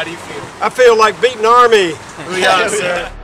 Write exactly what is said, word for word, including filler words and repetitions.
How do you feel? I feel like beating Army. We are, sir.